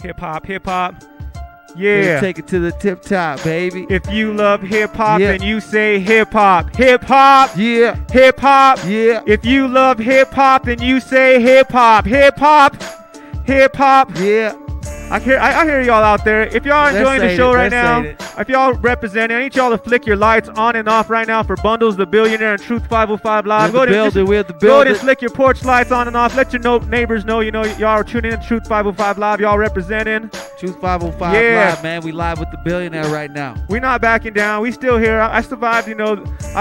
Hip hop, hip hop. Yeah. Take it to the tip top, baby. If you love hip hop, then you say hip hop. Hip hop. Yeah. Hip hop. Yeah. If you love hip hop, then you say hip hop. Hip hop. Hip hop. Yeah. I hear y'all out there. If y'all enjoying the show right now, if y'all representing, I need y'all to flick your lights on and off right now for Bundles the Billionaire and Truth 505 Live. Go ahead and flick your porch lights on and off. Let your neighbors know, you know, y'all are tuning in to Truth 505 Live. Y'all representing. Truth 505 Live, man. We live with the Billionaire right now. We're not backing down. We still here. I survived, you know,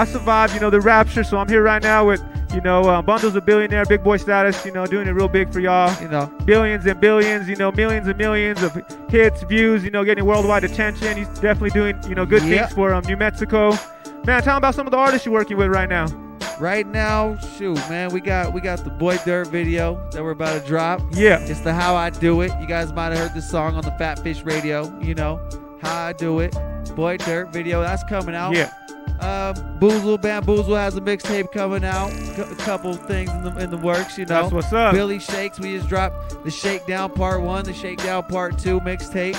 the rapture, so I'm here right now with, you know, Bundles the Billionaire, big boy status, you know, doing it real big for y'all. You know, billions and billions, you know, millions and millions of hits, views, you know, getting worldwide attention. He's definitely doing, you know, good things for New Mexico. Man, tell me about some of the artists you're working with right now. Right now, shoot, man, we got the Boy Dirt video that we're about to drop. Yeah. It's the How I Do It. You guys might have heard this song on the Fat Fish Radio, you know, How I Do It. Boy Dirt video, that's coming out. Yeah. Boozle Bamboozle has a mixtape coming out. A couple things in the works, you know. That's what's up. Billy Shakes, we just dropped the Shakedown Part 1, the Shakedown Part 2 mixtape.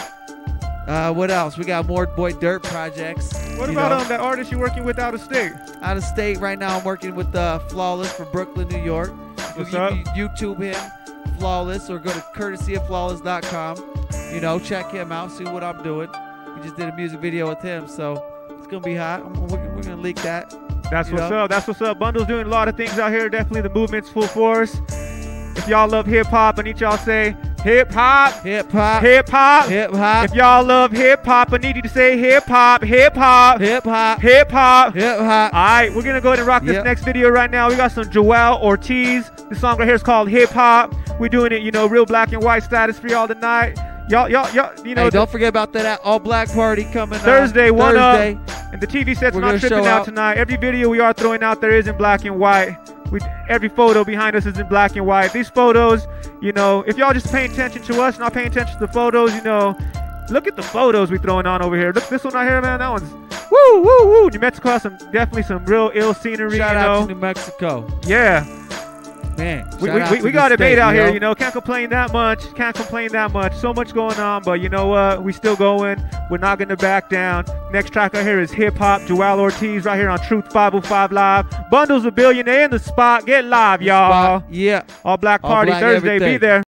What else? We got more Boy Dirt projects. What about that artist you're working with out of state? Out of state right now, I'm working with Flawless from Brooklyn, New York. What's you up? YouTube him, Flawless, or go to courtesyoflawless.com. You know, check him out, see what I'm doing. We just did a music video with him, so it's gonna be hot. We're gonna leak that. That's what's up. That's what's up. Bundle's doing a lot of things out here. Definitely the movement's full force. If y'all love hip hop, I need y'all to say hip hop, hip hop, hip hop, hip hop. If y'all love hip hop, I need you to say hip hop, hip hop, hip hop, hip hop, hip hop. All right, we're gonna go ahead and rock this next video right now. We got some Joell Ortiz. This song right here is called Hip Hop. We're doing it, you know, real black and white status for y'all tonight. Y'all, you know. Hey, don't forget about that all black party coming Thursday, Thursday. And the TV set's not tripping out tonight. Every video we are throwing out there is in black and white. Every photo behind us is in black and white. These photos, you know, if y'all just paying attention to us, not paying attention to the photos, you know, look at the photos we throwing on over here. Look, this one right here, man. That one's woo, woo, woo. New Mexico has definitely some real ill scenery. Shout out to New Mexico. Yeah. Man, we got it made out here, you know. Can't complain that much. Can't complain that much. So much going on, but you know what? We still going. We're not gonna back down. Next track right here is Hip Hop, Joell Ortiz, right here on Truth 505 Live. Bundles the Billionaire in the spot. Get live, y'all. Yeah. All black party Thursday. Be there.